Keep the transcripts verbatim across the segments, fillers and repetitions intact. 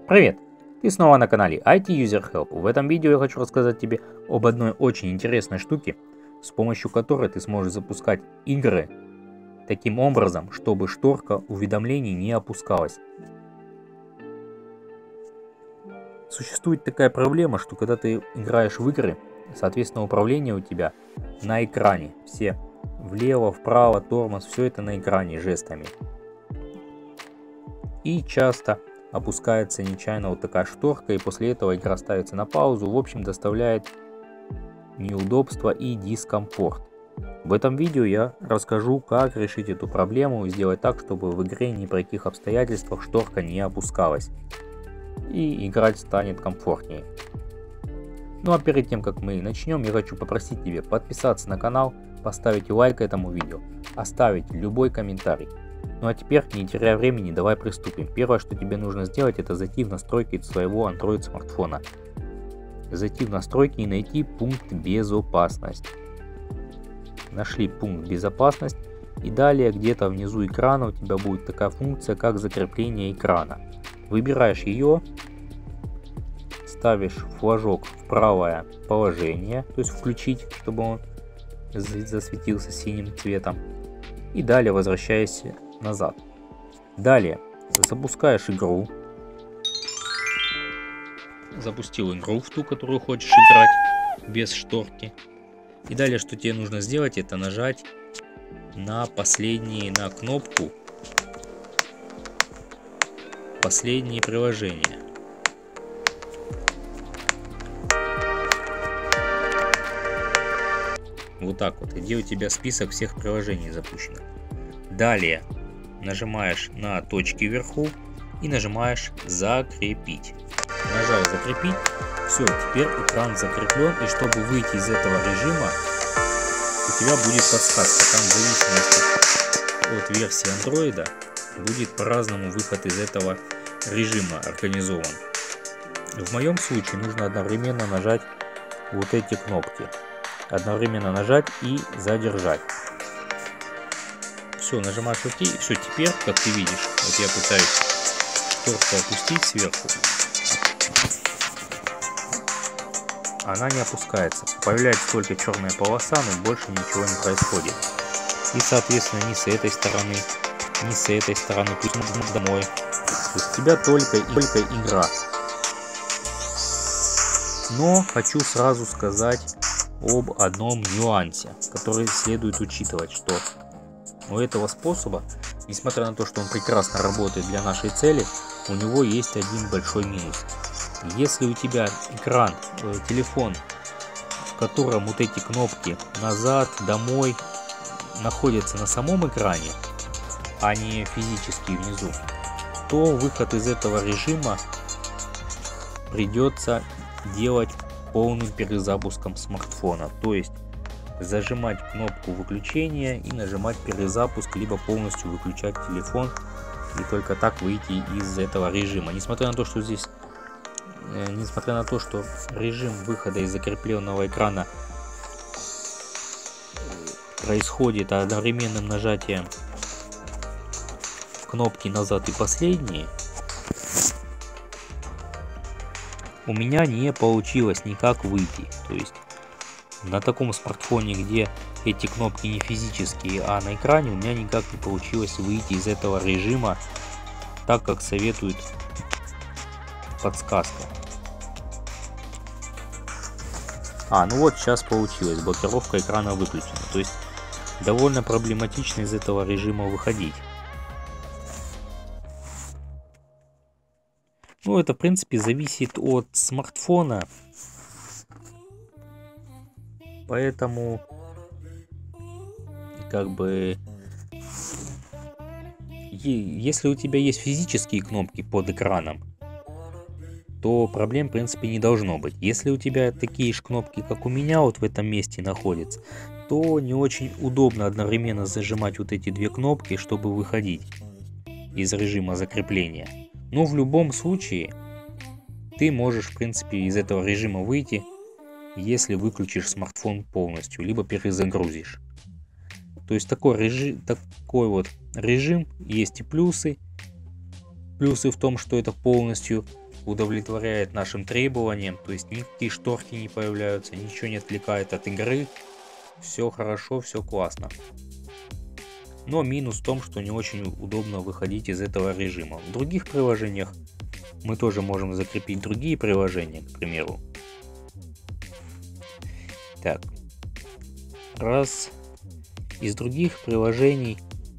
Привет! Ты снова на канале ай ти User Help. В этом видео я хочу рассказать тебе об одной очень интересной штуке, с помощью которой ты сможешь запускать игры таким образом, чтобы шторка уведомлений не опускалась. Существует такая проблема, что когда ты играешь в игры, соответственно управление у тебя на экране. Все влево, вправо, тормоз, все это на экране жестами. И часто опускается нечаянно вот такая шторка, и после этого игра ставится на паузу. В общем, доставляет неудобства и дискомфорт. В этом видео я расскажу, как решить эту проблему и сделать так, чтобы в игре ни при каких обстоятельствах шторка не опускалась. И играть станет комфортнее. Ну а перед тем, как мы начнем, я хочу попросить тебя подписаться на канал, поставить лайк этому видео, оставить любой комментарий. Ну а теперь, не теряя времени, давай приступим. Первое, что тебе нужно сделать, это зайти в настройки своего Android смартфона. Зайти в настройки и найти пункт безопасность. Нашли пункт безопасность, и далее где-то внизу экрана у тебя будет такая функция, как закрепление экрана. Выбираешь ее, ставишь флажок в правое положение, то есть включить, чтобы он засветился синим цветом, и далее возвращаешься назад. Далее запускаешь игру. Запустил игру в ту, которую хочешь играть без шторки. И далее, что тебе нужно сделать, это нажать на последние, на кнопку последние приложения. Вот так вот, где у тебя список всех приложений запущенных. Далее нажимаешь на точки вверху и нажимаешь закрепить. Нажал закрепить. Все, теперь экран закреплен, и чтобы выйти из этого режима, у тебя будет подсказка. Там в зависимости от версии андроида будет по-разному выход из этого режима организован. В моем случае нужно одновременно нажать вот эти кнопки. Одновременно нажать и задержать. Все, нажимаешь ОК, и все, теперь, как ты видишь, вот я пытаюсь шторку опустить сверху, она не опускается, появляется только черная полоса, но больше ничего не происходит. И соответственно ни с этой стороны, ни с этой стороны, пусть мы домой. То есть у тебя только, только игра. Но хочу сразу сказать об одном нюансе, который следует учитывать, что у этого способа, несмотря на то, что он прекрасно работает для нашей цели, у него есть один большой минус. Если у тебя экран, э, телефон, в котором вот эти кнопки назад, домой находятся на самом экране, а не физически внизу, то выход из этого режима придется делать полным перезапуском смартфона. То есть зажимать кнопку выключения и нажимать перезапуск, либо полностью выключать телефон, и только так выйти из этого режима. Несмотря на то, что здесь, э, несмотря на то, что режим выхода из закрепленного экрана происходит одновременным нажатием кнопки назад и последние, у меня не получилось никак выйти. То есть на таком смартфоне, где эти кнопки не физические, а на экране, у меня никак не получилось выйти из этого режима, так как советует подсказка. А, ну вот сейчас получилось, блокировка экрана выключена. То есть довольно проблематично из этого режима выходить. Ну, это в принципе зависит от смартфона. Поэтому, как бы, если у тебя есть физические кнопки под экраном, то проблем, в принципе, не должно быть. Если у тебя такие же кнопки, как у меня, вот в этом месте находятся, то не очень удобно одновременно зажимать вот эти две кнопки, чтобы выходить из режима закрепления. Но в любом случае, ты можешь, в принципе, из этого режима выйти, если выключишь смартфон полностью, либо перезагрузишь. То есть такой режим, такой вот режим, есть и плюсы. Плюсы в том, что это полностью удовлетворяет нашим требованиям, то есть никакие шторки не появляются, ничего не отвлекает от игры, все хорошо, все классно. Но минус в том, что не очень удобно выходить из этого режима. В других приложениях мы тоже можем закрепить другие приложения, к примеру. Так, раз из других приложений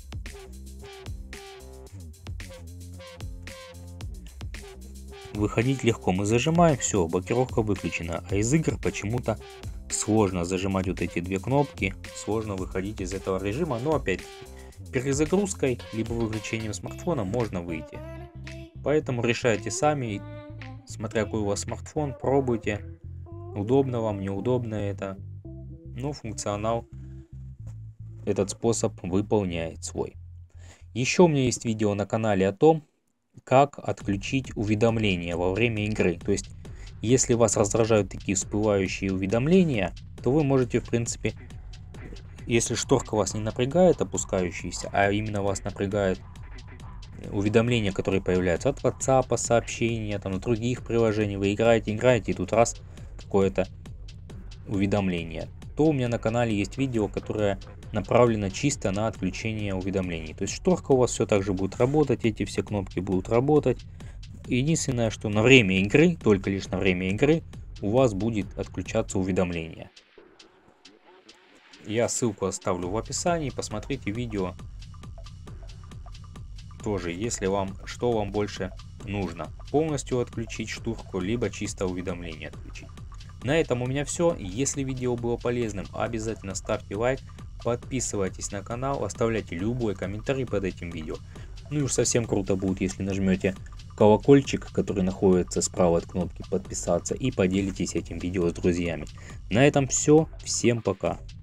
выходить легко. Мы зажимаем, все, блокировка выключена. А из игр почему-то сложно зажимать вот эти две кнопки, сложно выходить из этого режима. Но опять перезагрузкой либо выключением смартфона можно выйти. Поэтому решайте сами, смотря какой у вас смартфон, пробуйте. Удобно вам, неудобно это. Но функционал этот способ выполняет свой. Еще у меня есть видео на канале о том, как отключить уведомления во время игры. То есть, если вас раздражают такие всплывающие уведомления, то вы можете, в принципе, если шторка вас не напрягает, опускающаяся, а именно вас напрягает уведомления, которые появляются от WhatsApp, сообщения, там, других приложений, вы играете, играете, и тут раз какое-то уведомление, то у меня на канале есть видео, которое направлено чисто на отключение уведомлений. То есть шторка у вас все так же будет работать, эти все кнопки будут работать. Единственное, что на время игры, только лишь на время игры, у вас будет отключаться уведомление. Я ссылку оставлю в описании, посмотрите видео. Тоже, если вам, что вам больше нужно, полностью отключить шторку, либо чисто уведомление отключить. На этом у меня все. Если видео было полезным, обязательно ставьте лайк, подписывайтесь на канал, оставляйте любой комментарий под этим видео. Ну и уж совсем круто будет, если нажмете колокольчик, который находится справа от кнопки подписаться, и поделитесь этим видео с друзьями. На этом все. Всем пока.